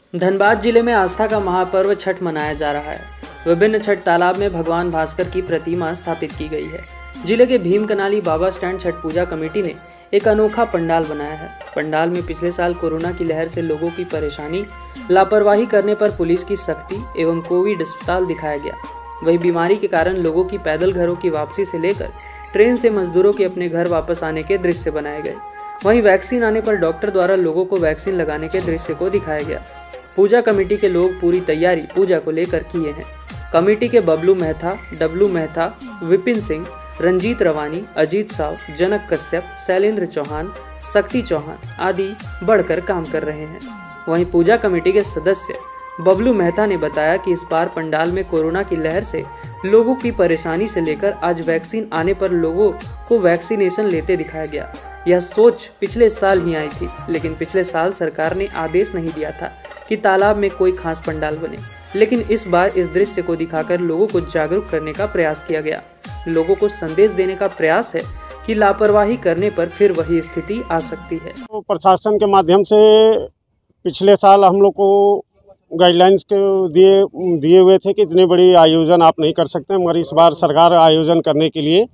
धनबाद जिले में आस्था का महापर्व छठ मनाया जा रहा है। विभिन्न छठ तालाब में भगवान भास्कर की प्रतिमा स्थापित की गई है। जिले के भीम कनाली बाबा स्टैंड छठ पूजा कमेटी ने एक अनोखा पंडाल बनाया है। पंडाल में पिछले साल कोरोना की लहर से लोगों की परेशानी, लापरवाही करने पर पुलिस की सख्ती एवं कोविड अस्पताल दिखाया गया। वही बीमारी के कारण लोगों की पैदल घरों की वापसी से लेकर ट्रेन से मजदूरों के अपने घर वापस आने के दृश्य बनाए गए। वहीं वैक्सीन आने पर डॉक्टर द्वारा लोगों को वैक्सीन लगाने के दृश्य को दिखाया गया। पूजा कमेटी के लोग पूरी तैयारी पूजा को लेकर किए हैं। कमेटी के बबलू मेहता, डब्लू मेहता, विपिन सिंह, रंजीत रवानी, अजीत साव, जनक कश्यप, शैलेंद्र चौहान, शक्ति चौहान आदि बढ़कर काम कर रहे हैं। वहीं पूजा कमेटी के सदस्य बबलू मेहता ने बताया कि इस बार पंडाल में कोरोना की लहर से लोगों की परेशानी से लेकर आज वैक्सीन आने पर लोगों को वैक्सीनेशन लेते दिखाया गया। यह सोच पिछले साल ही आई थी, लेकिन पिछले साल सरकार ने आदेश नहीं दिया था कि तालाब में कोई खास पंडाल बने, लेकिन इस बार इस दृश्य को दिखाकर लोगों को जागरूक करने का प्रयास किया गया। लोगों को संदेश देने का प्रयास है कि लापरवाही करने पर फिर वही स्थिति आ सकती है। तो प्रशासन के माध्यम से पिछले साल हम लोग को गाइडलाइंस के दिए हुए थे कि इतने बड़ी आयोजन आप नहीं कर सकते, मगर इस बार सरकार आयोजन करने के लिए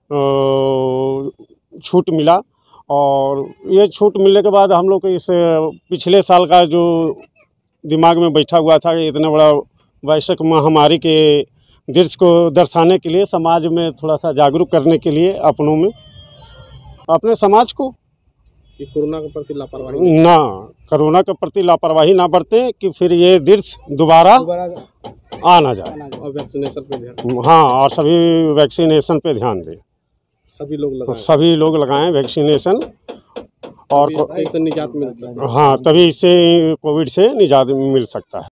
छूट मिला। और ये छूट मिलने के बाद हम लोग को इस पिछले साल का जो दिमाग में बैठा हुआ था कि इतना बड़ा वैश्विक महामारी के दृश्य को दर्शाने के लिए, समाज में थोड़ा सा जागरूक करने के लिए अपनों में, अपने समाज को कि कोरोना के प्रति लापरवाही कोरोना के प्रति लापरवाही ना बरतें कि फिर ये दृश्य दोबारा आ ना जाए। और वैक्सीनेशन पे ध्यान, हाँ, और सभी वैक्सीनेशन पे ध्यान दें। सभी लोग लगाएं वैक्सीनेशन, और इससे निजात मिल सकता है। हाँ, तभी इससे कोविड से निजात मिल सकता है।